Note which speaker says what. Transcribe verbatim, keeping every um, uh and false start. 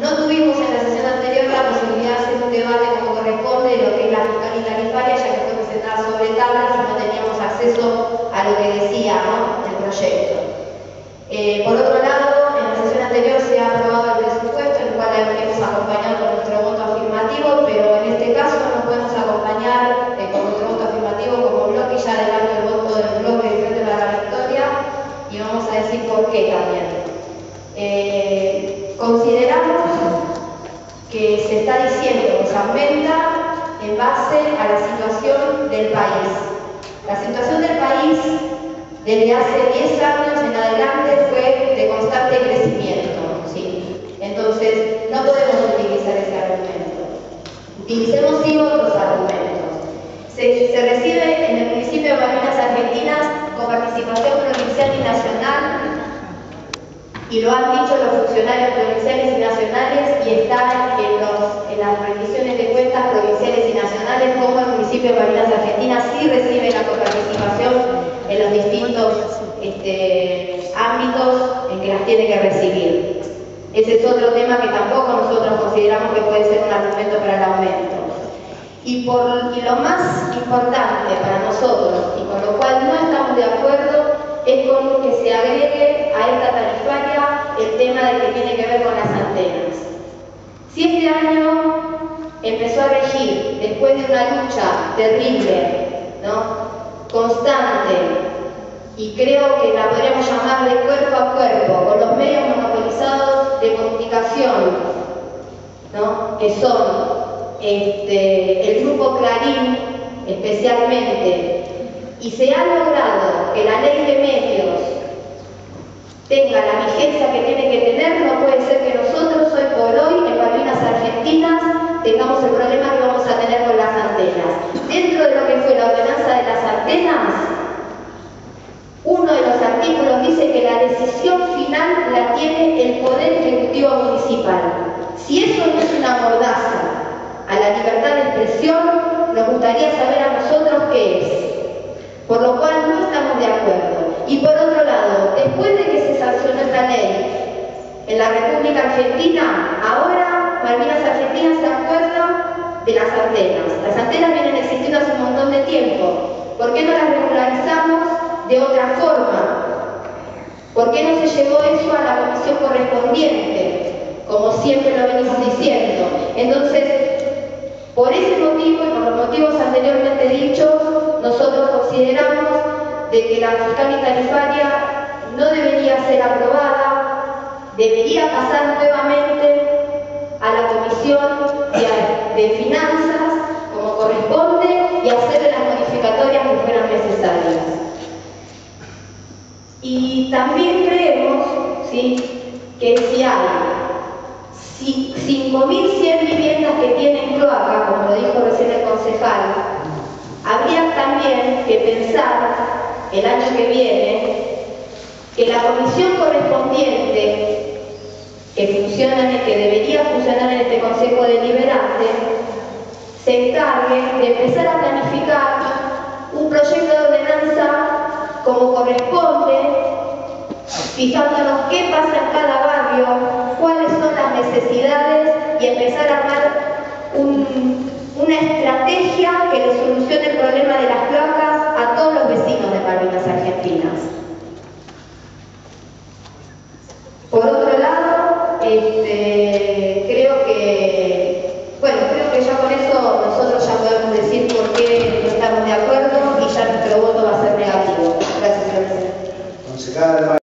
Speaker 1: No tuvimos en la sesión anterior la posibilidad de hacer un debate como corresponde de lo que es la fiscal y tarifaria, ya que fue presentada sobre tablas y no teníamos acceso a lo que decía, ¿no?, el proyecto. Eh, por otro lado, en la sesión anterior se ha aprobado el presupuesto, el cual hemos acompañado con nuestro voto afirmativo, pero en este caso no podemos acompañar eh, con nuestro voto afirmativo como bloque, y ya adelanto el voto del bloque de Frente para la Victoria, y vamos a decir por qué también. Eh, consideramos que se está diciendo que se aumenta en base a la situación del país. La situación del país desde hace diez años en adelante fue de constante crecimiento, ¿sí? Entonces, no podemos utilizar ese argumento. Utilicemos sí otros argumentos. Se, se recibe en el municipio de Malvinas Argentinas con participación provincial y nacional, y lo han dicho los funcionarios provinciales y nacionales, y están en, los, en las rendiciones de cuentas provinciales y nacionales, como el municipio de Malvinas Argentinas sí recibe la coparticipación en los distintos este, ámbitos en que las tiene que recibir. Ese es otro tema que tampoco nosotros consideramos que puede ser un argumento para el aumento. Y, por, y lo más importante para nosotros, y con lo cual no estamos de acuerdo, es con que se agregue a esta tarifaria el tema de que tiene que ver con las antenas. Si este año empezó a regir, después de una lucha terrible, ¿no?, constante, y creo que la podríamos llamar de cuerpo a cuerpo, con los medios monopolizados de comunicación, ¿no?, que son este, el grupo Clarín especialmente, y se ha logrado que la ley de medios tenga la vigencia que tiene que tener. No puede ser que nosotros hoy por hoy en Malvinas Argentinas tengamos el problema que vamos a tener con las antenas. Dentro de lo que fue la ordenanza de las antenas, uno de los artículos dice que la decisión final la tiene el Poder Ejecutivo Municipal. Si eso no es una mordaza a la libertad de expresión, nos gustaría saber a nosotros qué es. Por lo cual no estamos de acuerdo. Y por otro lado, después de que se sancionó esta ley en la República Argentina, ahora Malvinas Argentinas se acuerda de las antenas. Las antenas vienen existiendo hace un montón de tiempo. ¿Por qué no las regularizamos de otra forma? ¿Por qué no se llevó eso a la comisión correspondiente? Como siempre lo venimos diciendo. Entonces, por ese motivo y por los motivos anteriormente dichos, nosotros consideramos de que la fiscal y tarifaria no debería ser aprobada, debería pasar nuevamente a la Comisión de, de Finanzas, como corresponde, y hacerle las modificatorias que fueran necesarias. Y también creemos, ¿sí?, que si hay cinco mil cien viviendas que tienen cloaca, como lo dijo recién el concejal, habría también que pensar el año que viene que la comisión correspondiente que funciona, que debería funcionar en este Consejo Deliberante, se encargue de empezar a planificar un proyecto de ordenanza como corresponde, fijándonos qué pasa en cada barrio, cuáles son las necesidades, y empezar a armar un, una estrategia que le solucione el problema de las cloacas a todos los vecinos de Malvinas Argentinas. Por otro lado, este, creo que, bueno, creo que ya con eso nosotros ya podemos decir por qué no estamos de acuerdo, y ya nuestro voto va a ser negativo. Gracias, señor presidente.